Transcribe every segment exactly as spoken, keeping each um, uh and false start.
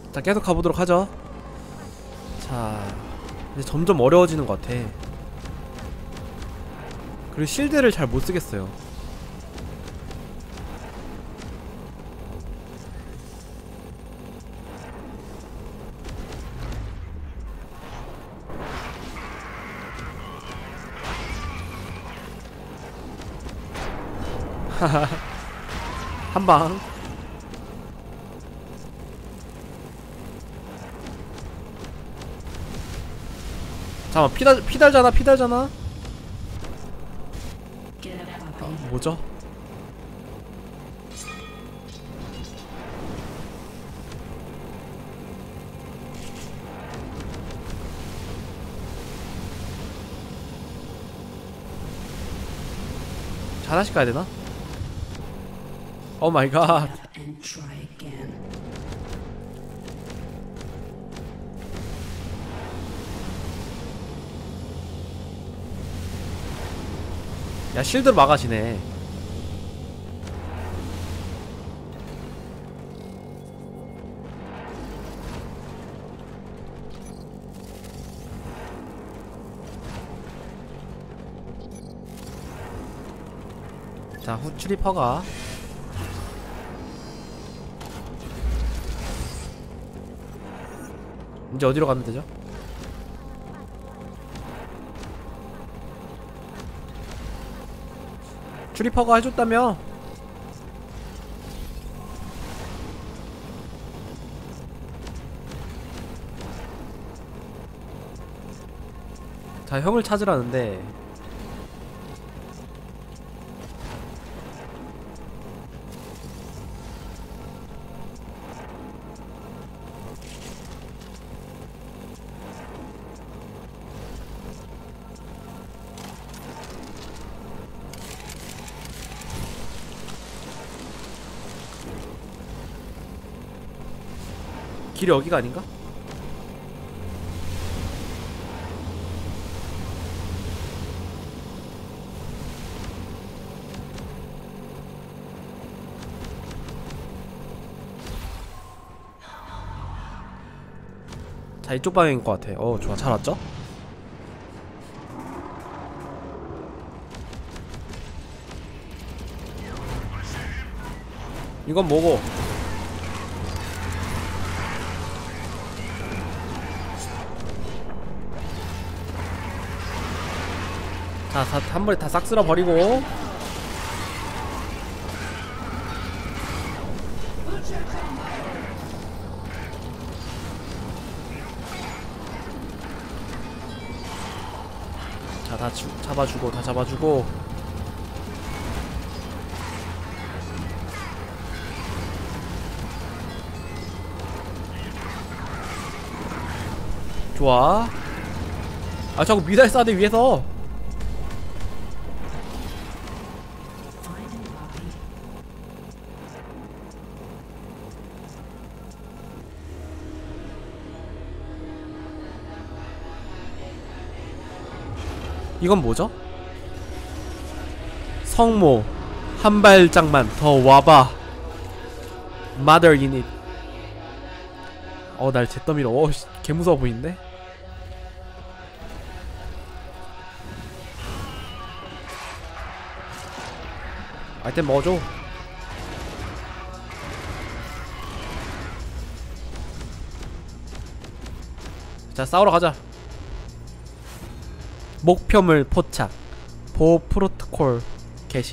자, 계속 가보도록 하죠. 자, 이제 점점 어려워지는 것 같아. 그리고 실드를 잘 못쓰겠어요. 하하 한방. 잠깐만, 피달, 피달잖아 피달잖아. 아, 뭐죠? 자, 하나씩 가야되나? 오 마이 갓. 야, 실드로 막아지네. 자, 후추리 퍼가. 이제 어디로 가면 되죠? 추리퍼가 해줬다며? 자, 형을 찾으라는데. 길이 여기가 아닌가? 자, 이쪽 방향인 것 같아. 어, 좋아. 잘 왔죠? 이건 뭐고? 자, 다, 한 번에 다 싹 쓸어버리고. 자, 다 주, 잡아주고, 다 잡아주고. 좋아. 아, 자꾸 미사일 쏴대 위에서. 이건 뭐죠? 성모 한 발짝만 더 와봐. Mother in it. 어, 날 잿더미로. 어, 개무서워 보이는데? 아이템 먹어줘. 자, 싸우러 가자. 목표물 포착. 보호 프로토콜 개시.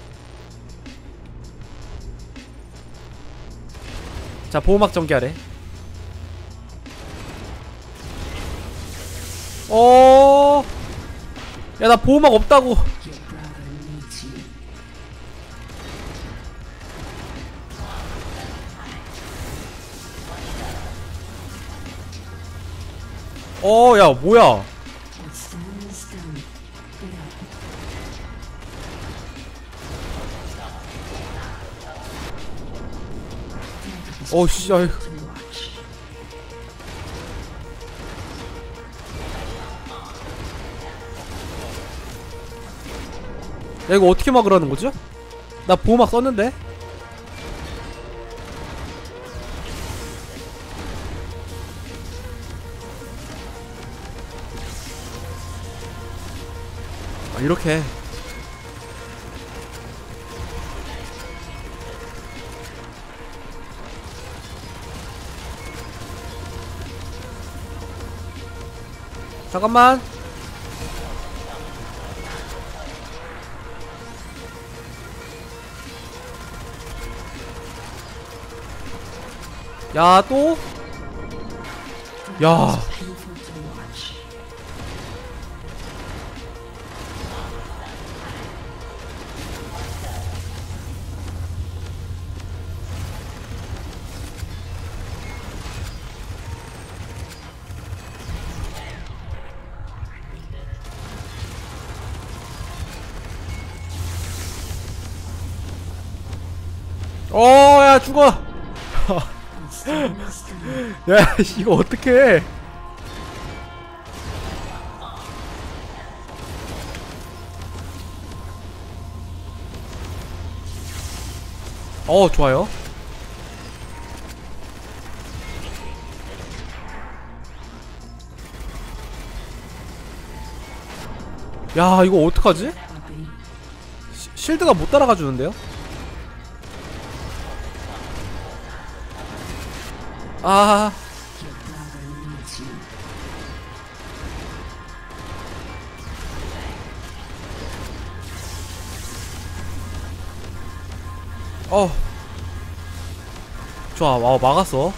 자, 보호막 전개하래. 어, 야, 나 보호막 없다고. 어, 야, 뭐야? 어씨, 아유. 야, 이거 어떻게 막으라는 거지? 나 보호막 썼는데? 이렇게. 잠깐만. 야, 또? 야. 어, 야, 죽어. 야, 이거 어떡해. 어, 좋아요. 야, 이거 어떡하지? 시, 실드가 못 따라가 주는데요? 아. 어. 좋아. 와, 막았어.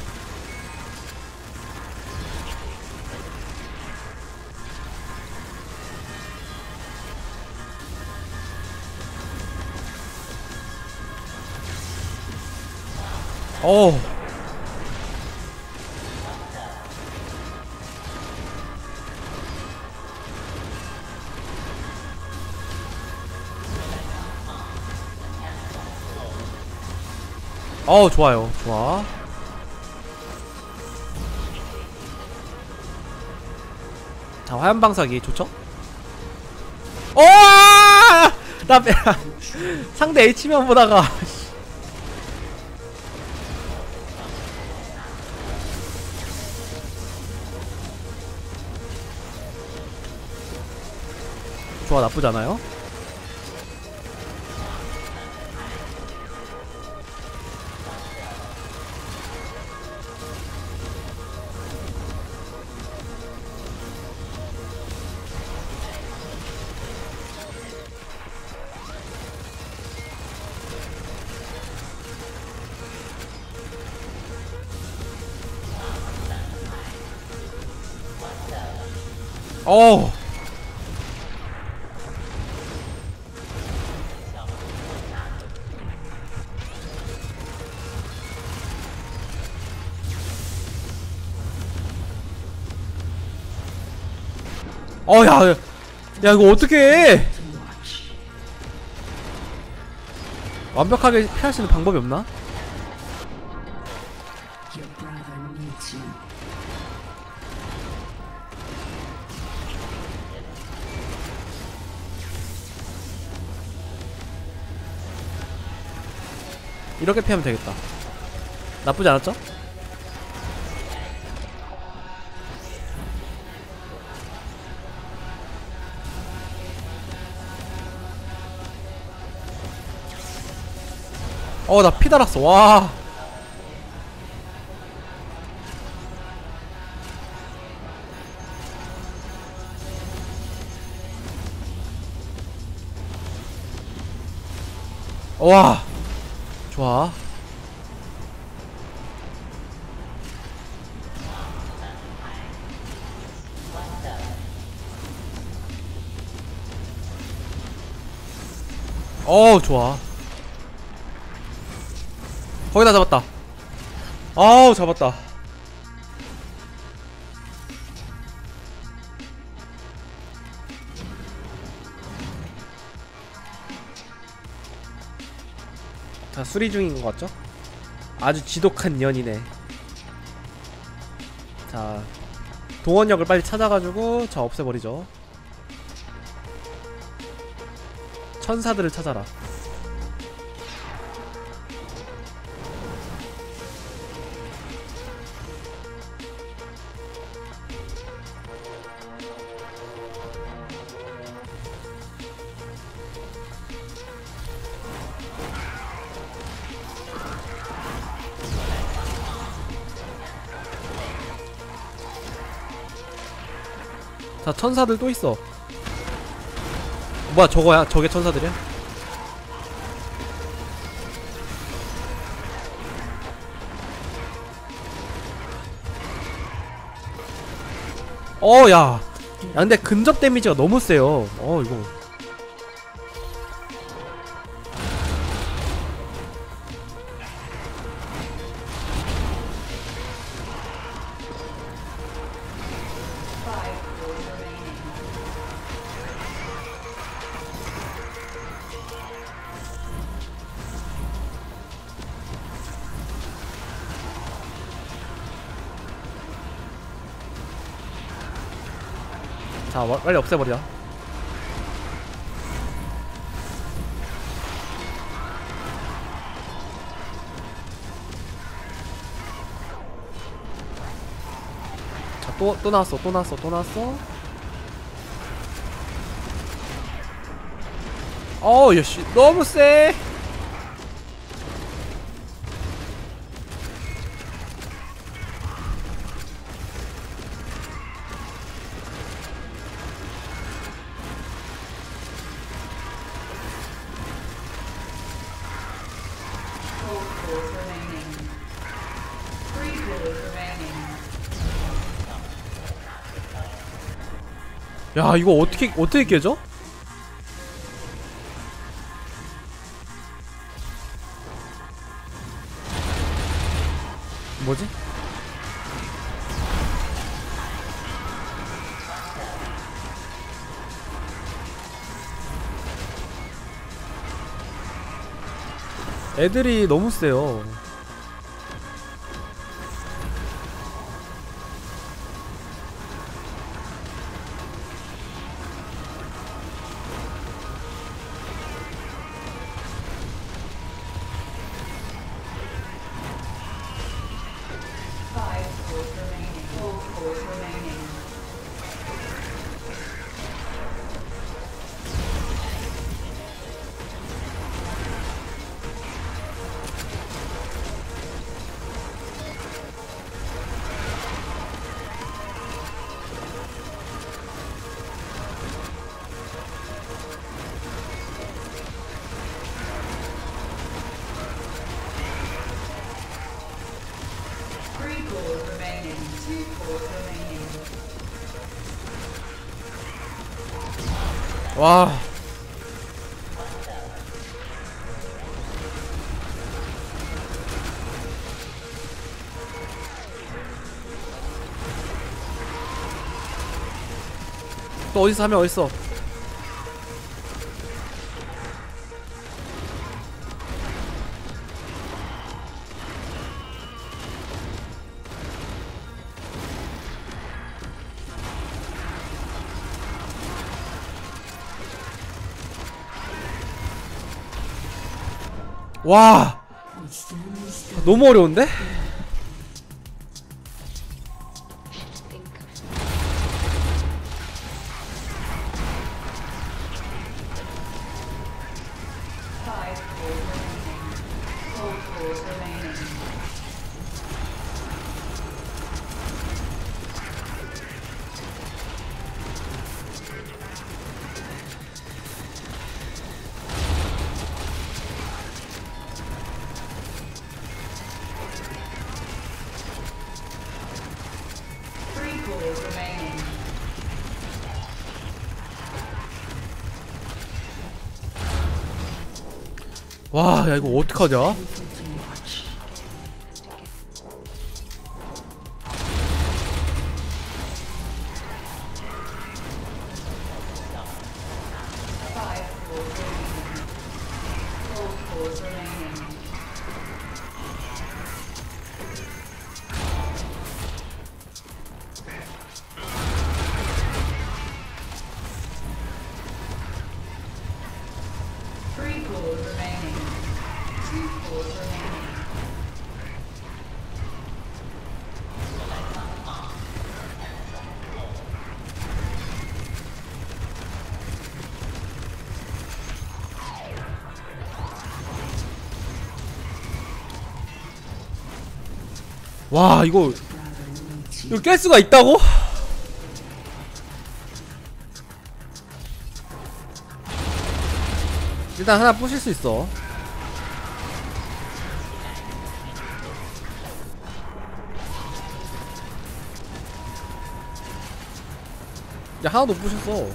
어. 어, 좋아요. 좋아. 자, 화염방사기 좋죠? 어! 나 상대 H면 보다가 좋아, 나쁘지 않아요? 어. 어, 야, 야, 이거 어떻게 해? 완벽하게 피할 수 있는 방법이 없나? 이렇게 피하면 되겠다. 나쁘지 않았죠? 어, 나 피 달았어. 와. 와. 좋아. 어, 좋아. 거의 다 잡았다. 아우, 잡았다. 자, 수리 중인 것 같죠? 아주 지독한 년이네. 자, 동원역을 빨리 찾아가지고 자, 없애버리죠. 천사들을 찾아라. 자, 천사들 또 있어. 뭐야, 저거야? 저게 천사들이야? 어, 야. 야, 근데 근접 데미지가 너무 세요. 어, 이거. 자, 와- 빨리 없애버려. 자, 또, 또 나왔어, 또 나왔어, 또 나왔어. 어우, 야씨, 너무 세. 야, 이거 어떻게 어떻게 깨져? 뭐지? 애들이 너무 세요. 와. 또 어디서 하면 어딨어? 와, 너무 어려운데? 와, 야, 이거 어떡하냐? 와, 이거 이거 깰 수가 있다고? 일단 하나 부실 수 있어. 야, 하나도 못 부셨어.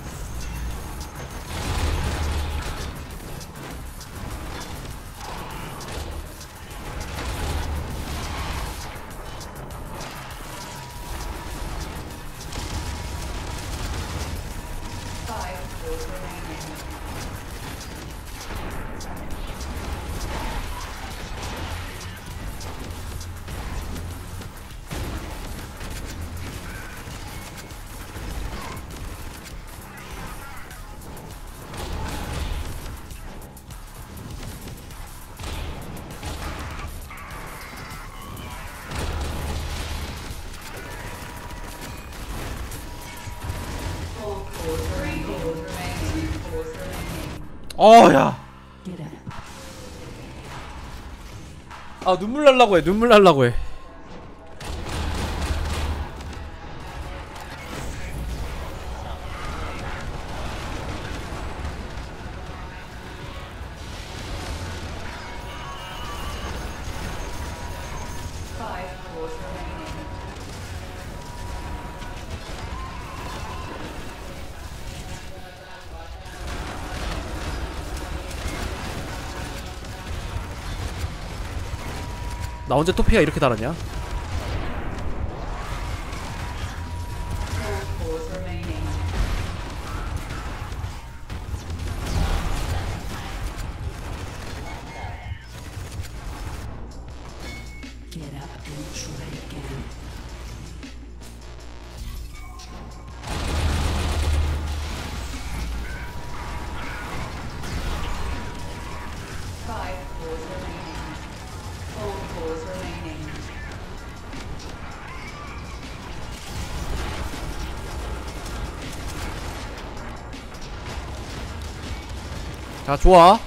어야. 아, 눈물 날라고 해. 눈물 날라고 해. 나 언제 토피가 이렇게 달았냐? 자, 좋아.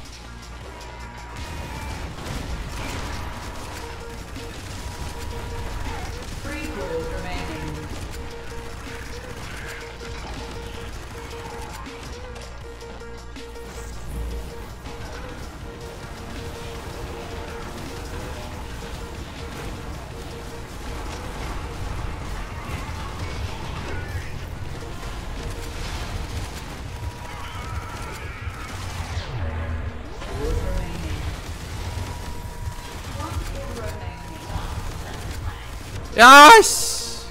야씨.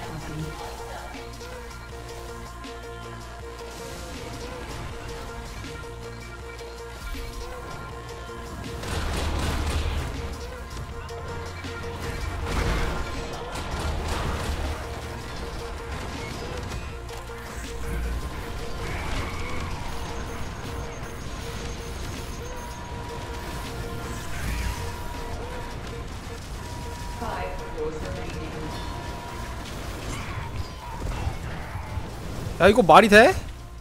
야, 이거 말이 돼?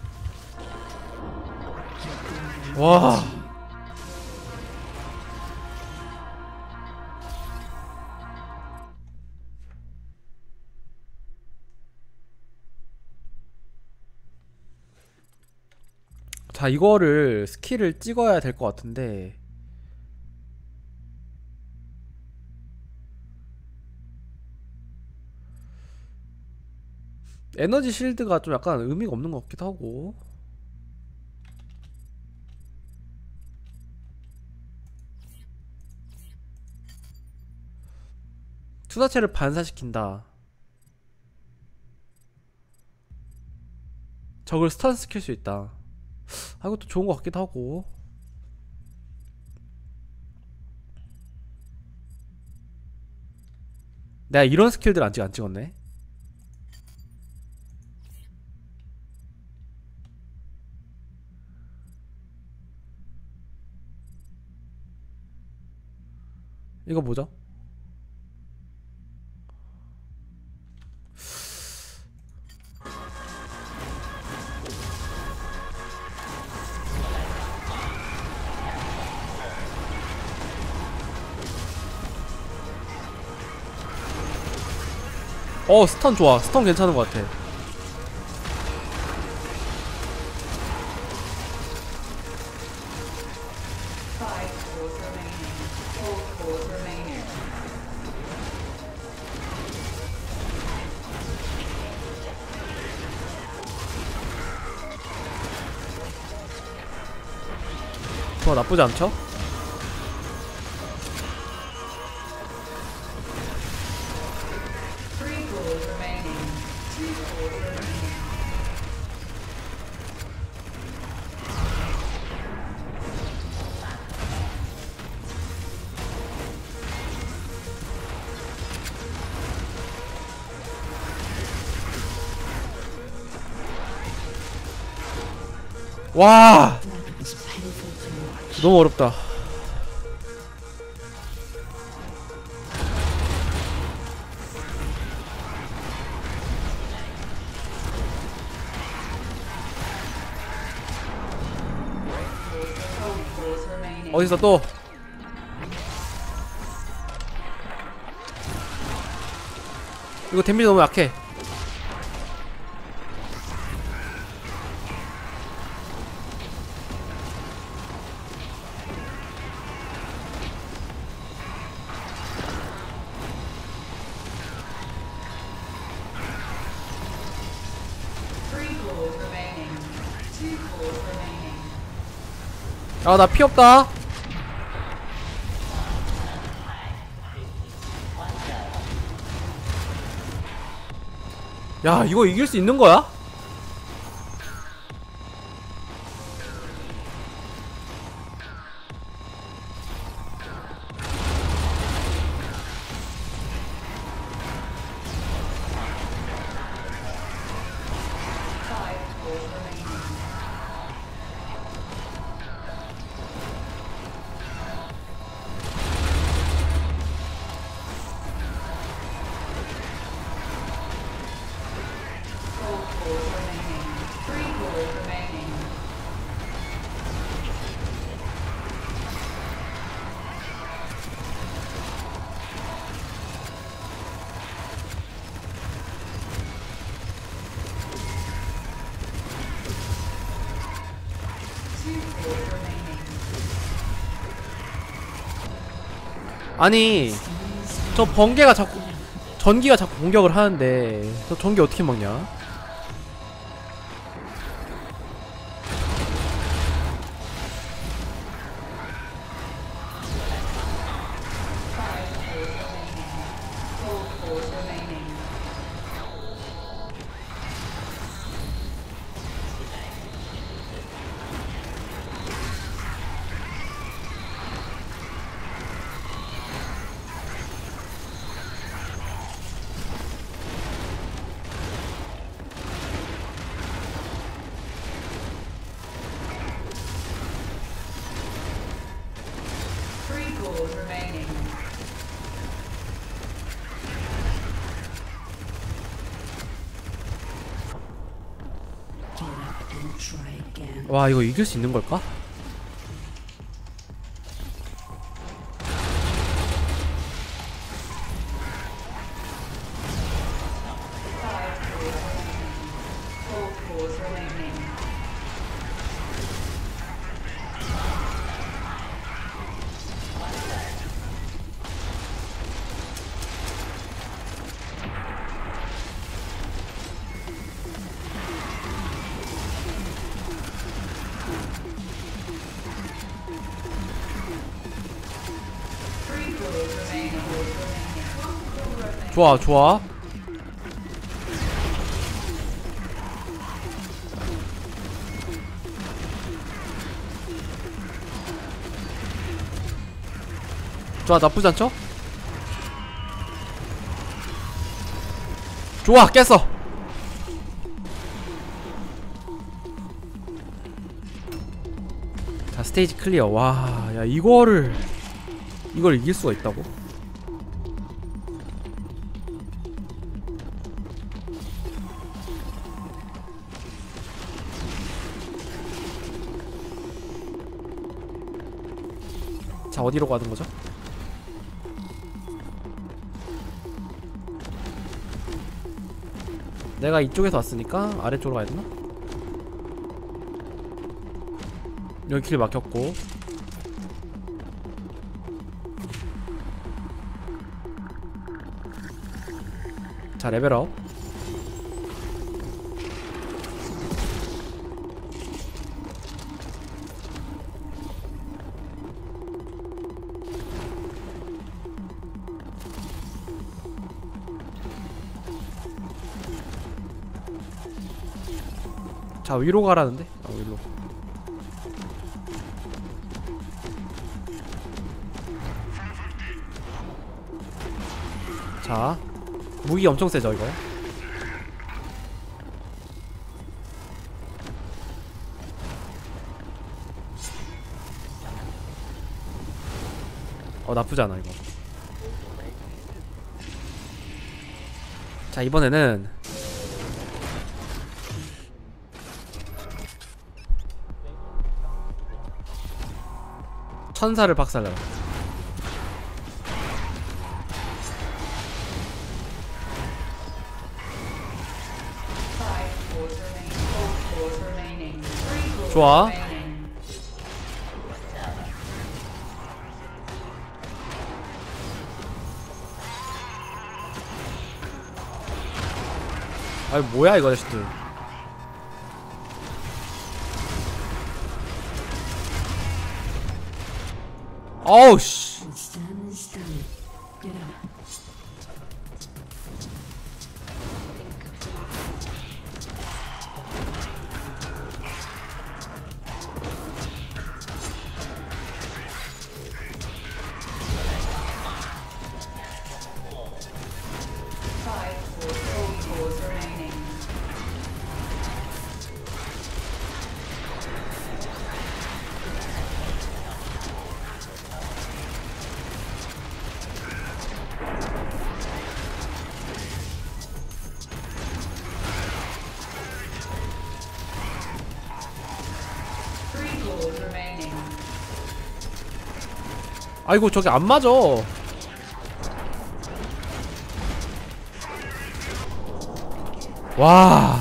와. 자, 이거를 스킬을 찍어야 될 것 같은데. 에너지 실드가 좀 약간 의미가 없는 것 같기도 하고. 투사체를 반사시킨다. 적을 스턴 시킬 수 있다. 아, 이것도 좋은 것 같기도 하고. 내가 이런 스킬들 아직 안 찍었네. 이거 뭐죠? 어, 스턴 좋아. 스턴 괜찮은 것 같아. 좋아, 나쁘지 않죠? 와, 너무 어렵다. 어디서 또? 이거 데미지 너무 약해. 아, 나 피 없다. 야, 이거 이길 수 있는 거야? 아니, 저 번개가 자꾸, 전기가 자꾸 공격을 하는데 저 전기 어떻게 막냐? 와, 이거 이길 수 있는 걸까? 좋아, 좋아. 좋아, 나쁘지 않죠? 좋아, 깼어. 자, 스테이지 클리어. 와, 야, 이거를 이걸 이길 수가 있다고? 자, 어디로 가는 거죠? 내가 이쪽에서 왔으니까 아래쪽으로 가야 되나? 여기 길 막혔고. 자, 레벨업. 자, 위로 가라는데? 아, 위로. 자, 무기 엄청 세죠 이거? 어, 나쁘지 않아 이거. 자, 이번에는 천사를 박살내라. 좋아. 아이 뭐야 이거 자식들. 어우 씨. 아이고 저기 안 맞아. 와.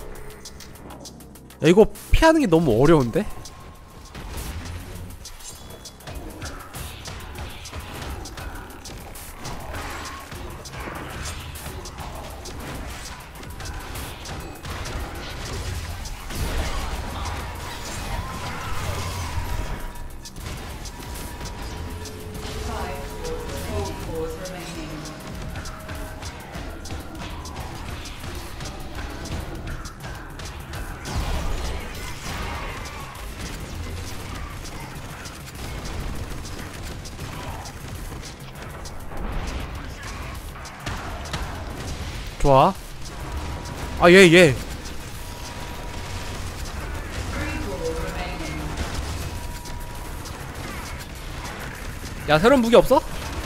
야, 이거 피하는 게 너무 어려운데? 좋아. 아, 얘, 얘. 야, 새로운 무기 없어?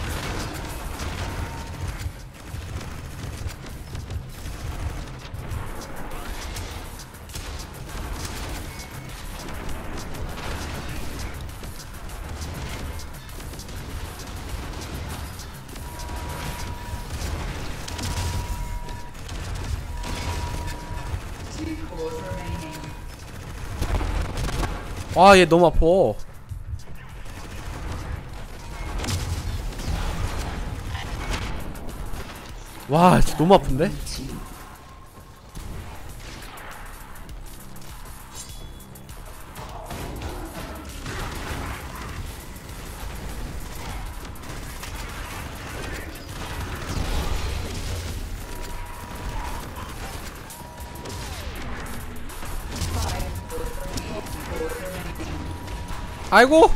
와, 얘 너무 아파. 와, 진짜 너무 아픈데? 아이고.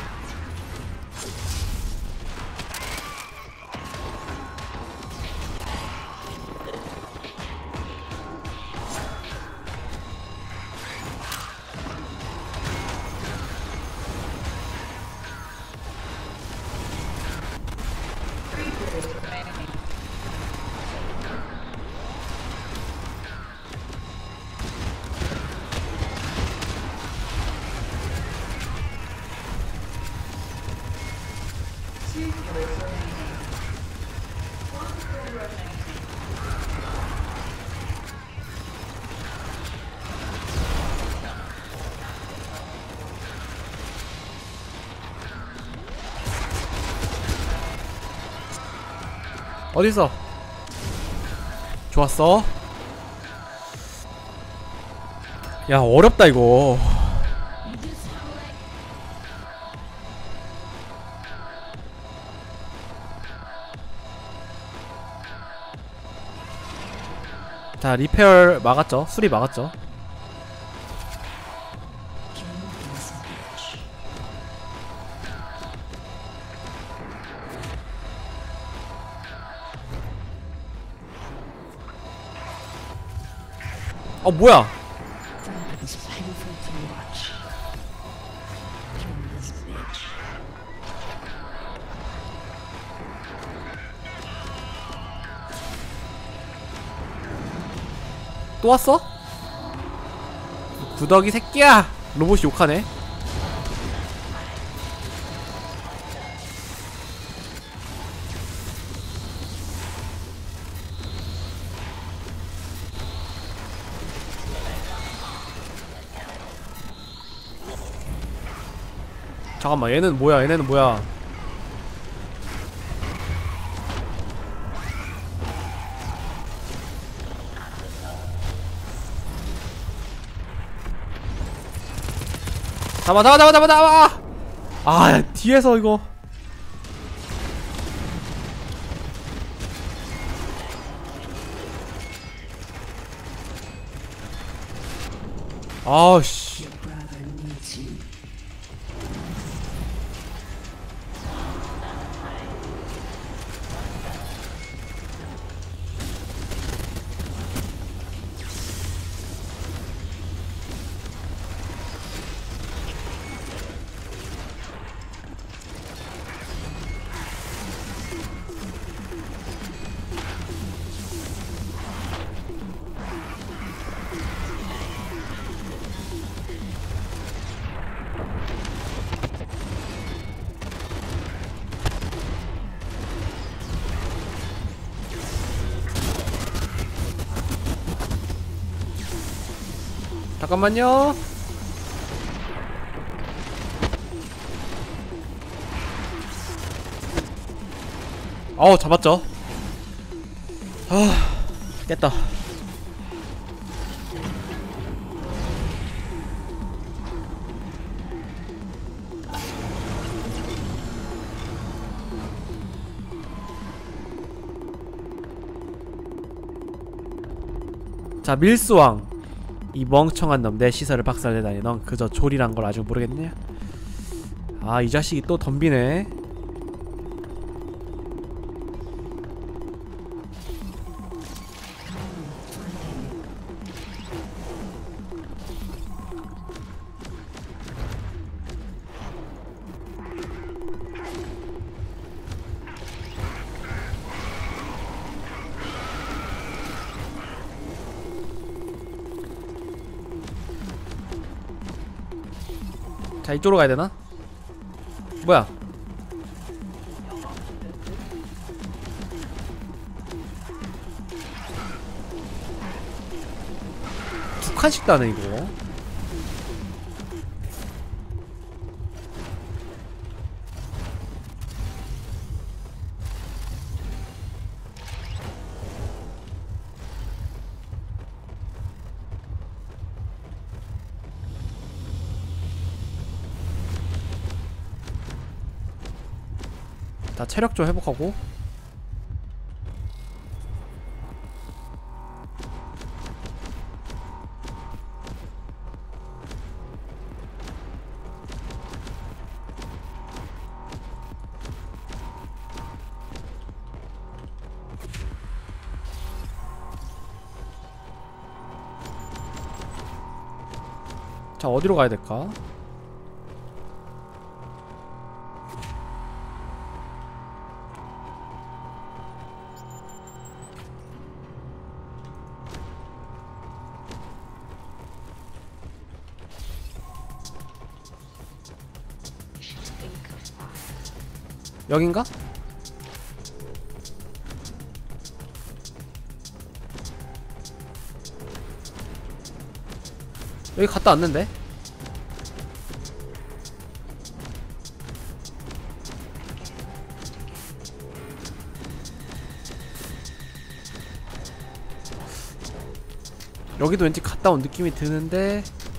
어딨어? 좋았어. 야, 어렵다 이거. 자, 리페어 막았죠. 수리 막았죠. 어 뭐야? 또 왔어? 구더기 새끼야! 로봇이 욕하네. 잠깐만, 얘는 뭐야? 얘네는 뭐야? 잡아 잡아 잡아 잡아 잡아! 아, 뒤에서 이거. 아우씨. 잠깐만요. 어우, 잡았죠. 아, 깼다. 자, 밀스왕. 이 멍청한 놈, 내 시설을 박살내다니. 넌 그저 졸이란 걸 아직 모르겠냐? 아, 이 자식이 또 덤비네. 자, 이쪽으로 가야 되나? 뭐야? 두 칸씩 따네 이거. 자, 체력 좀 회복하고. 자, 어디로 가야 될까? 여긴가? 여기 갔다 왔는데? 여기도 왠지 갔다 온 느낌이 드는데.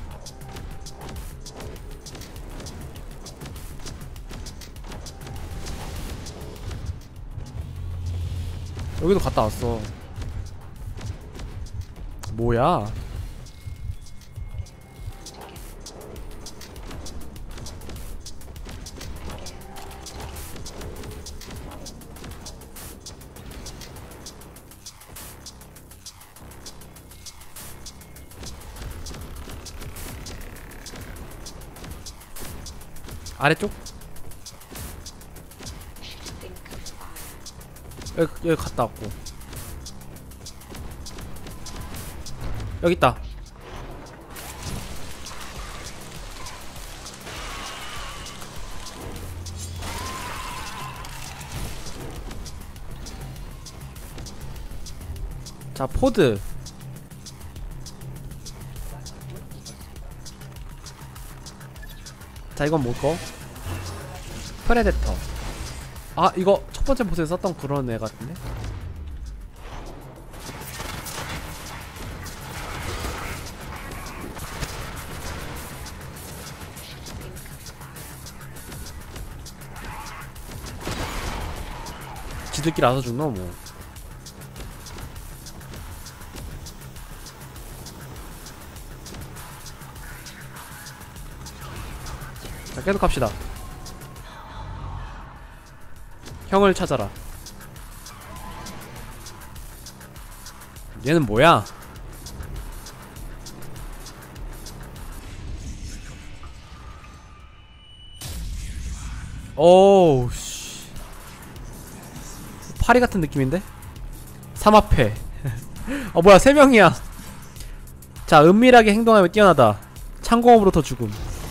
여기도 갔다 왔어. 뭐야? 아래쪽? 여기, 여기 갔다 왔고. 여기 있다. 자, 포드. 자, 이건 뭐고? 프레데터. 아, 이거 첫 번째 보스에 썼던 그런 애 같은데? 지들끼리 알아서 죽나 뭐. 자, 계속 갑시다. 형을 찾아라. 얘는 뭐야? 오우 씨. 파리 같은 느낌인데? 삼합회. 어 뭐야, 세 명이야. 자, 은밀하게 행동하며 뛰어나다. 창공업으로부터 죽음.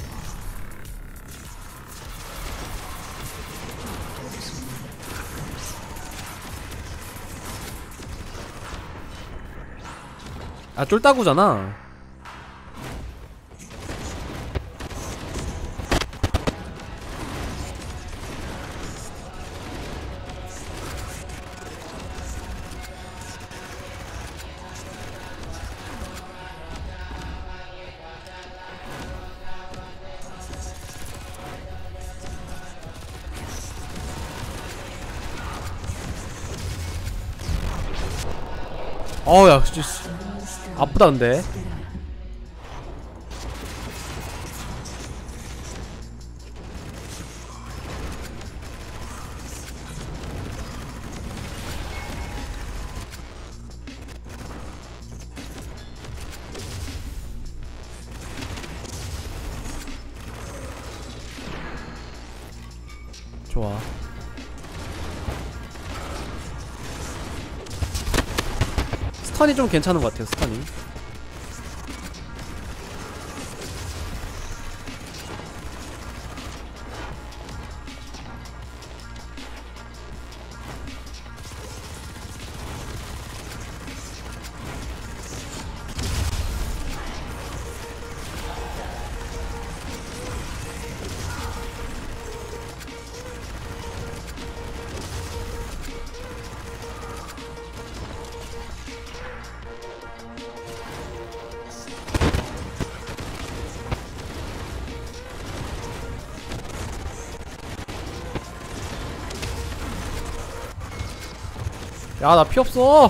아, 쫄따구잖아. 어우 야 진짜 아프다 근데. 좋아. 스턴이 좀 괜찮은 것 같아요. 스턴이. 야, 나 피 없어.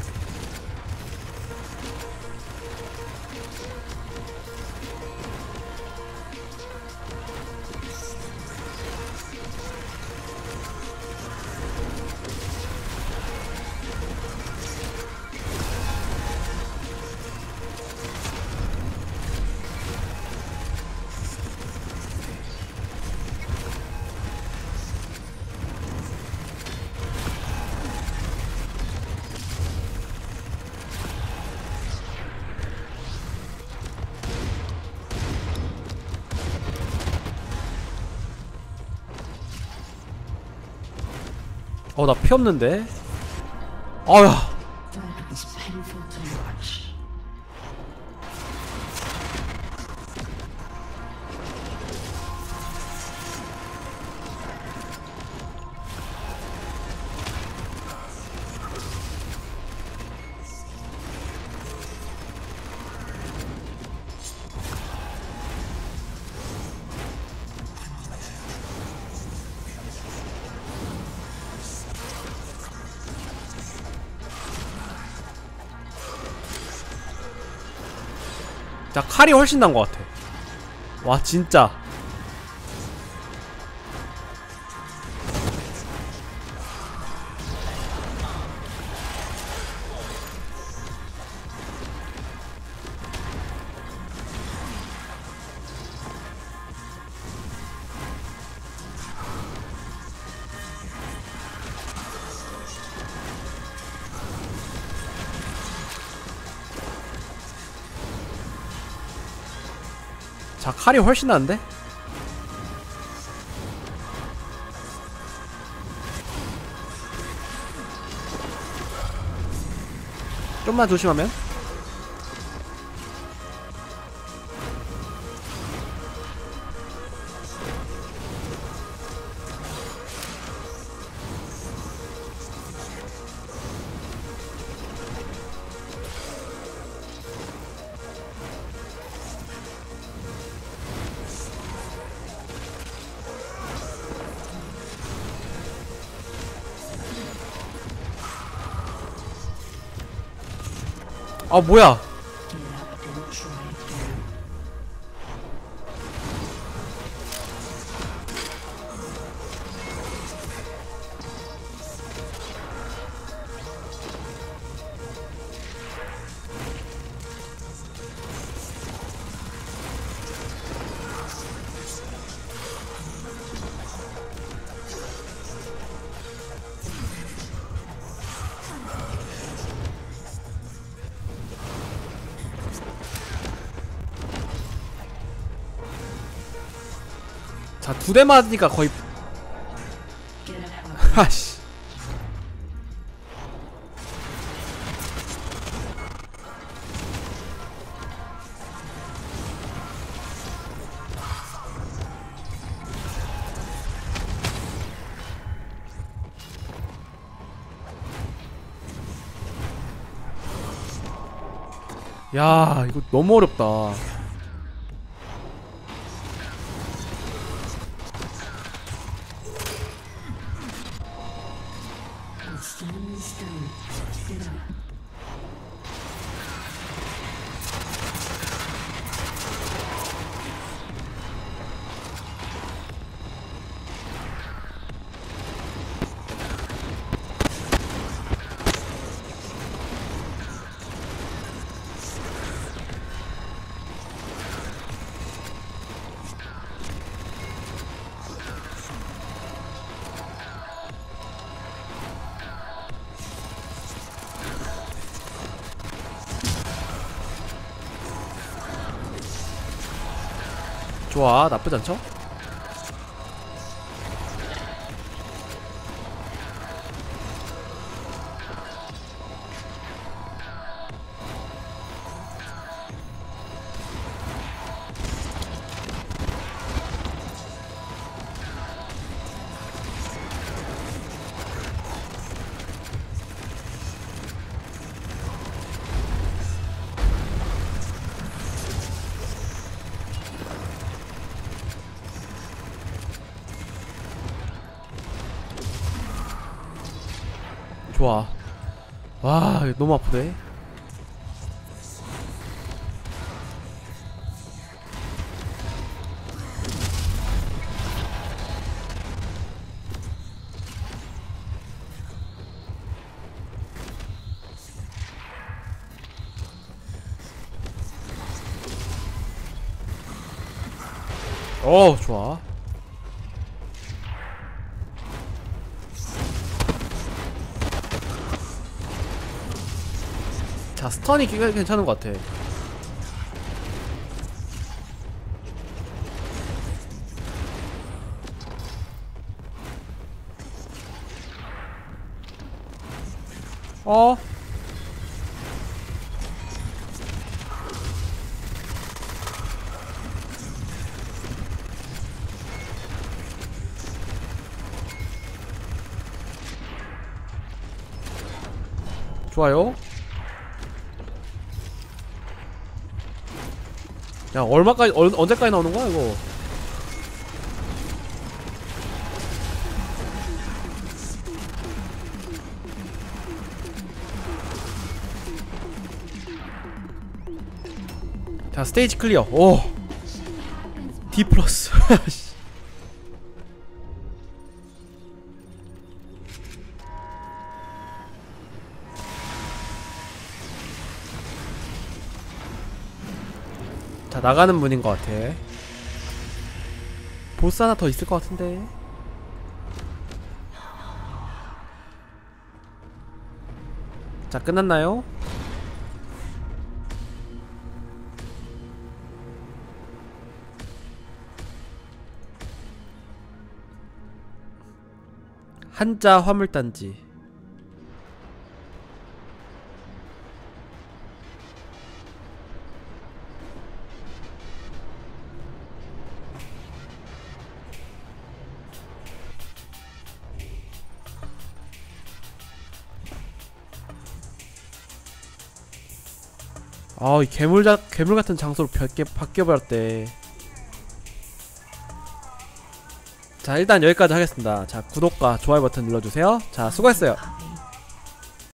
어, 나 피 없는데? 어휴. 자, 칼이 훨씬 나은 것 같아. 와, 진짜. 자, 칼이 훨씬 나은데? 좀만 조심하면. 아, 뭐야? 자, 두 대 맞으니까 거의 아씨. 야, 이거 너무 어렵다. 좋아, 나쁘지 않죠? 좋아. 와, 이거 너무 아프네. 어, 좋아. 자, 스턴이 꽤 괜찮은 것 같아. 어? 좋아요. 야, 얼마까지, 얼, 언제까지 나오는 거야, 이거? 자, 스테이지 클리어. 오! D 플러스. 자, 나가는 분인 것 같아. 보스 하나 더 있을 것 같은데. 자, 끝났나요? 한자 화물단지. 아, 이 괴물 자, 괴물 같은 장소로 바뀌, 바뀌어버렸대. 자, 일단 여기까지 하겠습니다. 자, 구독과 좋아요 버튼 눌러주세요. 자, 수고했어요.